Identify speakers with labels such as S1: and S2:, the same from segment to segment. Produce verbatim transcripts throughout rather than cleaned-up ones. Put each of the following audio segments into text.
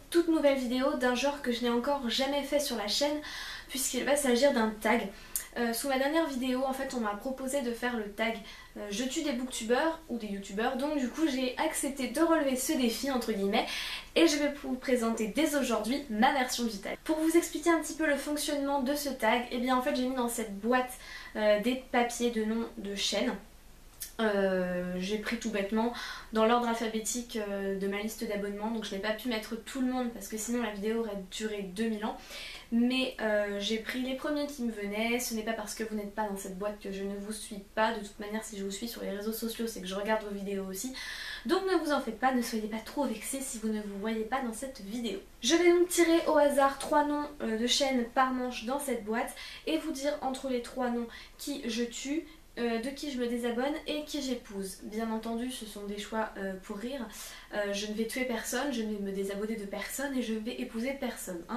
S1: toute nouvelle vidéo d'un genre que je n'ai encore jamais fait sur la chaîne, puisqu'il va s'agir d'un tag. Euh, sous ma dernière vidéo, en fait, on m'a proposé de faire le tag euh, je tue des booktubeurs ou des youtubeurs, donc du coup j'ai accepté de relever ce défi entre guillemets et je vais vous présenter dès aujourd'hui ma version du tag. Pour vous expliquer un petit peu le fonctionnement de ce tag, et eh bien en fait j'ai mis dans cette boîte euh, des papiers de nom de chaîne. Euh, j'ai pris tout bêtement dans l'ordre alphabétique euh, de ma liste d'abonnements, donc je n'ai pas pu mettre tout le monde parce que sinon la vidéo aurait duré deux mille ans, mais euh, j'ai pris les premiers qui me venaient. Ce n'est pas parce que vous n'êtes pas dans cette boîte que je ne vous suis pas, de toute manière si je vous suis sur les réseaux sociaux c'est que je regarde vos vidéos aussi, donc ne vous en faites pas, ne soyez pas trop vexés si vous ne vous voyez pas dans cette vidéo. Je vais donc tirer au hasard trois noms euh, de chaînes par manche dans cette boîte et vous dire entre les trois noms qui je tue, Euh, de qui je me désabonne et qui j'épouse. Bien entendu ce sont des choix euh, pour rire, euh, je ne vais tuer personne, je ne vais me désabonner de personne et je vais épouser personne. Hein.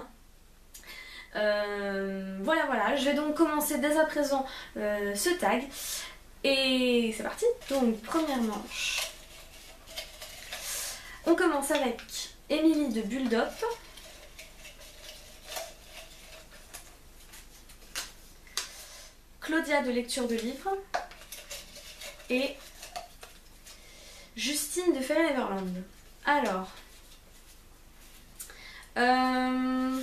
S1: Euh, voilà voilà, je vais donc commencer dès à présent euh, ce tag et c'est parti. Donc première manche, on commence avec Émilie de Bulldop. Claudia de lecture de livres et Justine de Fair Neverland. Alors, euh,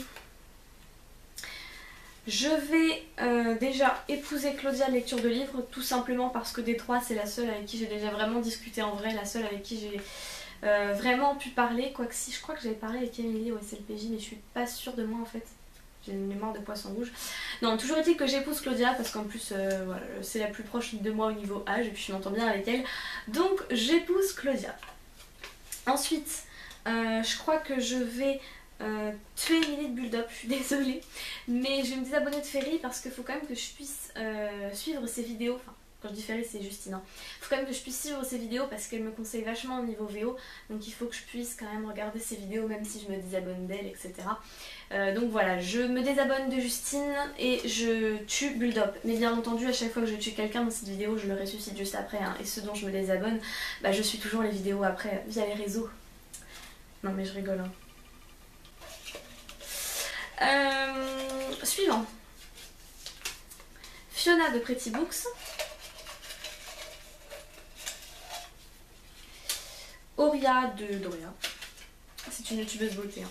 S1: je vais euh, déjà épouser Claudia de lecture de livres, tout simplement parce que des trois c'est la seule avec qui j'ai déjà vraiment discuté en vrai, la seule avec qui j'ai euh, vraiment pu parler, quoique si je crois que j'avais parlé avec Émilie au S L P J mais je suis pas sûre de moi en fait. J'ai une mémoire de poisson rouge. Non, toujours est-il que j'épouse Claudia parce qu'en plus euh, voilà, c'est la plus proche de moi au niveau âge et puis je m'entends bien avec elle. Donc j'épouse Claudia. Ensuite, euh, je crois que je vais euh, tuer Émilie de Bulldop, je suis désolée. Mais je vais me désabonner de Ferry parce qu'il faut quand même que je puisse euh, suivre ses vidéos. Enfin, quand je dis Ferry c'est Justine. Hein. Il faut quand même que je puisse suivre ses vidéos parce qu'elle me conseille vachement au niveau V O. Donc il faut que je puisse quand même regarder ses vidéos même si je me désabonne d'elle, et cetera. Euh, donc voilà, je me désabonne de Justine et je tue Bulldop. Mais bien entendu, à chaque fois que je tue quelqu'un dans cette vidéo, je le ressuscite juste après. Hein. Et ceux dont je me désabonne, bah, je suis toujours les vidéos après via les réseaux. Non mais je rigole. Hein. Euh, suivant. Fiona de Pretty Books. Auria de Doria. C'est une youtubeuse beauté. Hein.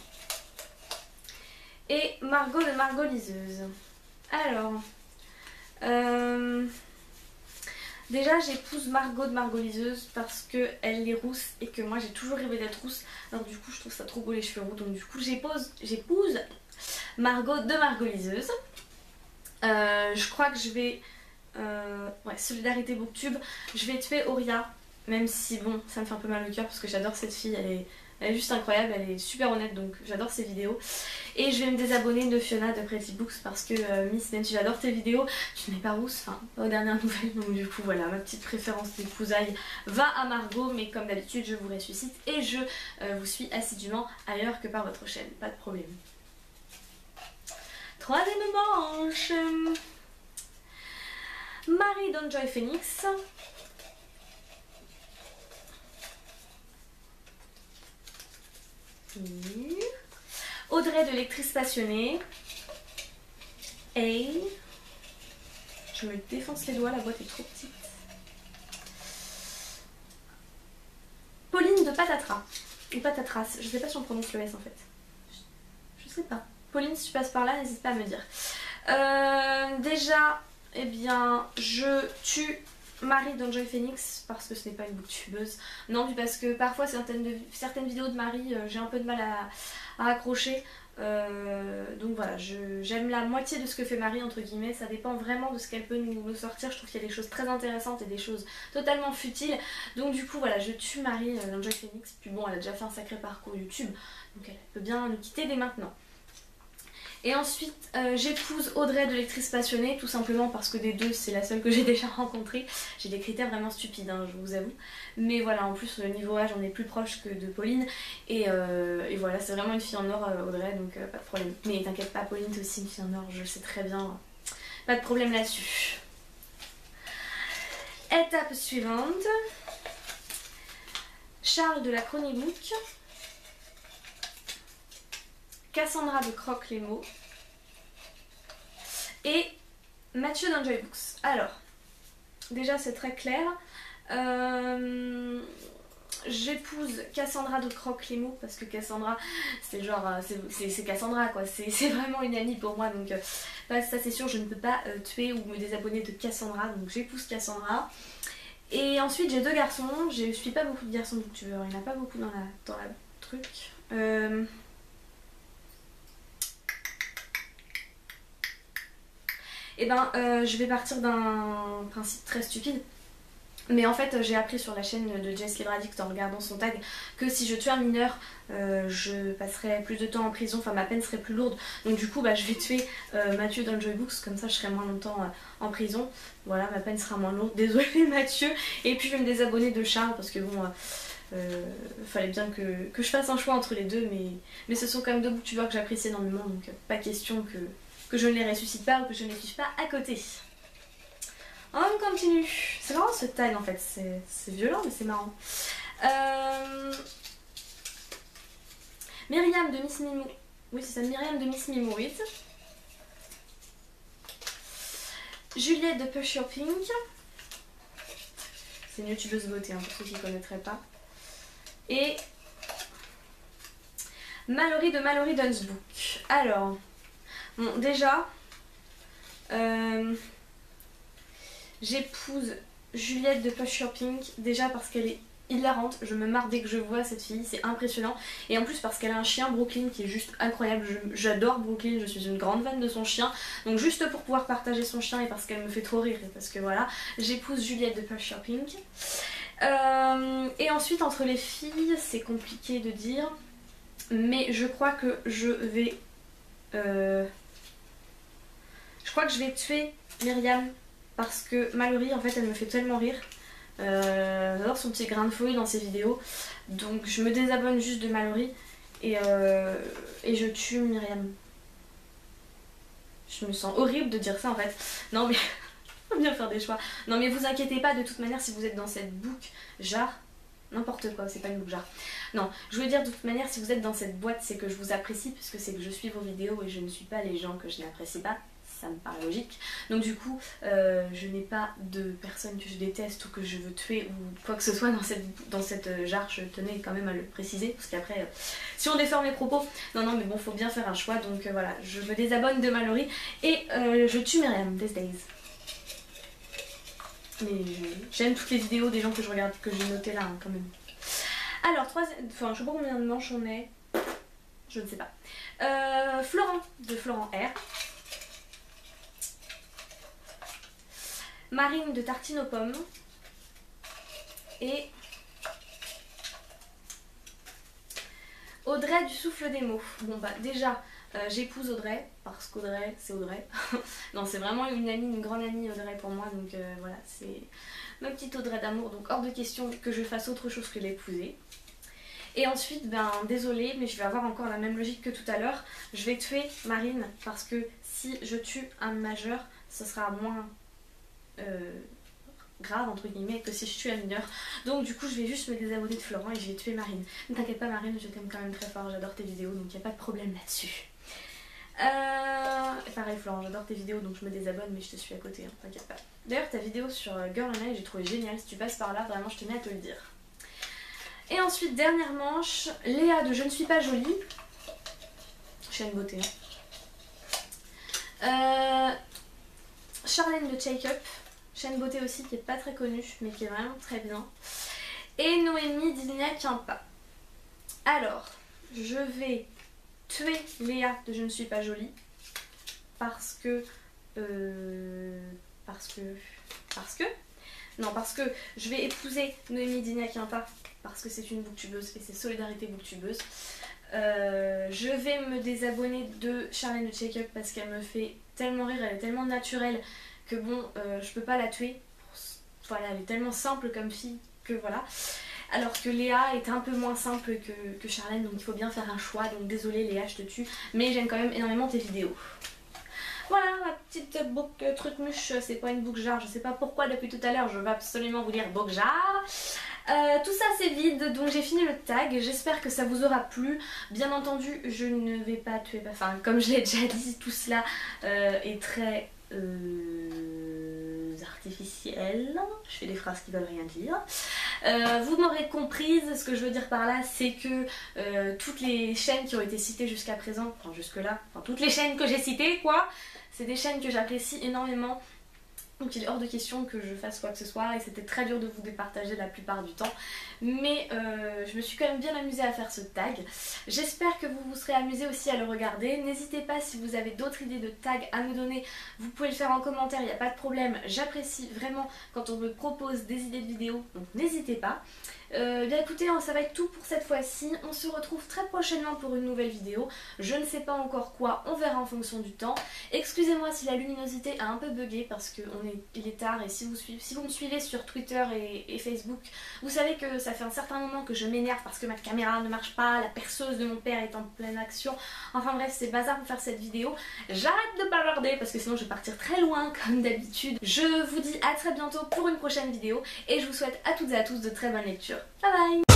S1: Et Margot de Margot Liseuse. Alors, euh, déjà j'épouse Margot de Margot Liseuse parce qu'elle est rousse et que moi j'ai toujours rêvé d'être rousse. Alors du coup je trouve ça trop beau les cheveux roux, donc du coup j'épouse j'épouse Margot de Margot Liseuse. Euh, je crois que je vais, euh, ouais, Solidarité Booktube, je vais tuer Auria. Même si bon, ça me fait un peu mal au cœur parce que j'adore cette fille, elle est, elle est juste incroyable, elle est super honnête donc j'adore ses vidéos. Et je vais me désabonner de Fiona de Pretty Books parce que euh, Miss, même si j'adore tes vidéos, tu n'es pas rousse, enfin pas aux dernières nouvelles, donc du coup voilà, ma petite préférence d'épousailles va à Margot, mais comme d'habitude je vous ressuscite et je euh, vous suis assidûment ailleurs que par votre chaîne, pas de problème. Troisième manche, Marie d'Enjoy Phoenix. Audrey de lectrice passionnée. Et je me défonce les doigts, la boîte est trop petite. Pauline de Patatras. Ou Patatras, je sais pas si on prononce le S en fait. Je sais pas. Pauline, si tu passes par là, n'hésite pas à me dire. Euh, déjà, eh bien, je tue Marie d'Enjoy Phoenix parce que ce n'est pas une booktubeuse. Non, puis parce que parfois certaines, de, certaines vidéos de Marie, euh, j'ai un peu de mal à, à accrocher. Euh, donc voilà, j'aime la moitié de ce que fait Marie entre guillemets, ça dépend vraiment de ce qu'elle peut nous, nous sortir. Je trouve qu'il y a des choses très intéressantes et des choses totalement futiles. Donc du coup voilà, je tue Marie euh, d'Enjoy Phoenix. Puis bon, elle a déjà fait un sacré parcours YouTube, donc elle peut bien nous quitter dès maintenant. Et ensuite euh, j'épouse Audrey de lectrice passionnée, tout simplement parce que des deux c'est la seule que j'ai déjà rencontrée. J'ai des critères vraiment stupides, hein, je vous avoue. Mais voilà, en plus niveau âge on est plus proche que de Pauline. Et, euh, et voilà, c'est vraiment une fille en or euh, Audrey, donc euh, pas de problème. Mais t'inquiète pas, Pauline c'est aussi une fille en or, je le sais très bien. Pas de problème là-dessus. Étape suivante. Charles de la Chronibook. Cassandra de Croque les mots et Mathieu d'Enjoy Books. Alors, déjà c'est très clair. Euh, J'épouse Cassandra de Croque les mots parce que Cassandra, c'est genre, c'est Cassandra quoi, c'est vraiment une amie pour moi, donc euh, bah, ça c'est sûr, je ne peux pas euh, tuer ou me désabonner de Cassandra, donc j'épouse Cassandra. Et ensuite j'ai deux garçons, je suis pas beaucoup de garçons booktueurs, il n'y en a pas beaucoup dans la, dans la truc. Euh... Et ben euh, je vais partir d'un principe très stupide. Mais en fait j'ai appris sur la chaîne de Jess Libradict en regardant son tag que si je tue un mineur euh, je passerai plus de temps en prison, enfin ma peine serait plus lourde. Donc du coup bah, je vais tuer euh, Mathieu d'Enjoy Books, comme ça je serai moins longtemps euh, en prison. Voilà, ma peine sera moins lourde, désolée Mathieu. Et puis je vais me désabonner de Charles parce que bon... Euh, Euh, fallait bien que, que je fasse un choix entre les deux, mais, mais ce sont quand même deux booktubeurs que j'apprécie énormément, donc euh, pas question que, que je ne les ressuscite pas ou que je ne les fiche pas à côté. On continue. C'est marrant ce tag en fait, c'est violent mais c'est marrant. Euh... Myriam de Miss Mimo. Oui c'est ça, Myriam de Miss Mimoise. Juliette de Push Your Pink. C'est une youtubeuse beauté hein, pour ceux qui ne connaîtraient pas. Et Mallory de Mallory Dunsbook. Alors, bon déjà, euh, j'épouse Juliette de Push Your Pink, déjà parce qu'elle est hilarante, je me marre dès que je vois cette fille, c'est impressionnant. Et en plus parce qu'elle a un chien Brooklyn qui est juste incroyable, j'adore Brooklyn, je suis une grande fan de son chien. Donc juste pour pouvoir partager son chien et parce qu'elle me fait trop rire, et parce que voilà, j'épouse Juliette de Push Your Pink. Euh, et ensuite entre les filles c'est compliqué de dire, mais je crois que je vais euh, je crois que je vais tuer Myriam parce que Mallory en fait elle me fait tellement rire. Euh, j'adore son petit grain de folie dans ses vidéos, donc je me désabonne juste de Mallory et, euh, et je tue Myriam. Je me sens horrible de dire ça en fait, non mais faut bien faire des choix. Non mais vous inquiétez pas, de toute manière si vous êtes dans cette book jar, n'importe quoi, c'est pas une book jar. Non, je veux dire de toute manière si vous êtes dans cette boîte c'est que je vous apprécie puisque c'est que je suis vos vidéos et je ne suis pas les gens que je n'apprécie pas. Ça me paraît logique. Donc du coup, euh, je n'ai pas de personnes que je déteste ou que je veux tuer ou quoi que ce soit dans cette, dans cette jarre. Je tenais quand même à le préciser parce qu'après, euh, si on déforme les propos, non non mais bon, faut bien faire un choix. Donc euh, voilà, je me désabonne de Mallory et euh, je tue Myriam these days. Mais j'aime toutes les vidéos des gens que je regarde, que j'ai noté là hein, quand même. Alors, troisième, enfin je sais pas combien de manches on est, je ne sais pas. Euh, Florent de Florent R. Marine de Tartine aux pommes et Audrey du souffle des mots. Bon bah déjà euh, j'épouse Audrey parce qu'Audrey c'est Audrey. Non c'est vraiment une amie, une grande amie Audrey pour moi, donc euh, voilà c'est ma petite Audrey d'amour, donc hors de question que je fasse autre chose que l'épouser. Et ensuite ben désolée mais je vais avoir encore la même logique que tout à l'heure, je vais tuer Marine parce que si je tue un majeur ce sera moins Euh, grave entre guillemets que si je tue un mineur, donc du coup je vais juste me désabonner de Florent et je vais tuer Marine. Ne t'inquiète pas Marine, je t'aime quand même très fort, j'adore tes vidéos donc il n'y a pas de problème là-dessus. Euh... Pareil Florent, j'adore tes vidéos donc je me désabonne mais je te suis à côté, hein, t'inquiète pas. D'ailleurs ta vidéo sur Girl Online j'ai trouvé géniale, si tu passes par là vraiment je tenais à te le dire. Et ensuite dernière manche, Léa de Je ne suis pas jolie, chaîne beauté. Hein. Euh... Charlène de Shake Up, chaîne beauté aussi qui est pas très connue mais qui est vraiment très bien. Et Noémie d'Ilnia Quimpa. Alors, je vais tuer Léa de Je ne suis pas jolie parce que... Euh, parce que... Parce que... Non, parce que je vais épouser Noémie d'Ilnia Quimpa parce que c'est une booktubeuse et c'est Solidarité booktubeuse. Euh, je vais me désabonner de Charlène de Shake Up parce qu'elle me fait tellement rire, elle est tellement naturelle que bon, euh, je peux pas la tuer. Voilà, elle est tellement simple comme fille que voilà. Alors que Léa est un peu moins simple que, que Charlène, donc il faut bien faire un choix. Donc désolée Léa, je te tue, mais j'aime quand même énormément tes vidéos. Voilà, ma petite book euh, truc mouche, c'est pas une book jar, je sais pas pourquoi depuis tout à l'heure je veux absolument vous dire book jar. Euh, tout ça c'est vide, donc j'ai fini le tag, j'espère que ça vous aura plu. Bien entendu je ne vais pas tuer, enfin comme je l'ai déjà dit, tout cela euh, est très euh, artificiel, je fais des phrases qui veulent rien dire. Euh, vous m'aurez comprise, ce que je veux dire par là c'est que euh, toutes les chaînes qui ont été citées jusqu'à présent, enfin jusque là, enfin toutes les chaînes que j'ai citées quoi, c'est des chaînes que j'apprécie énormément. Donc il est hors de question que je fasse quoi que ce soit et c'était très dur de vous départager la plupart du temps. Mais euh, je me suis quand même bien amusée à faire ce tag. J'espère que vous vous serez amusé aussi à le regarder. N'hésitez pas si vous avez d'autres idées de tags à me donner. Vous pouvez le faire en commentaire, il n'y a pas de problème. J'apprécie vraiment quand on me propose des idées de vidéos. Donc n'hésitez pas. Euh, bien écoutez, ça va être tout pour cette fois-ci. On se retrouve très prochainement pour une nouvelle vidéo. Je ne sais pas encore quoi, on verra en fonction du temps. Excusez-moi si la luminosité a un peu bugué parce qu'il est, est tard et si vous, suivez, si vous me suivez sur Twitter et, et Facebook, vous savez que ça fait un certain moment que je m'énerve parce que ma caméra ne marche pas, la perceuse de mon père est en pleine action. Enfin bref, c'est bazar pour faire cette vidéo. J'arrête de bavarder parce que sinon je vais partir très loin comme d'habitude. Je vous dis à très bientôt pour une prochaine vidéo et je vous souhaite à toutes et à tous de très bonnes lectures. Bye bye!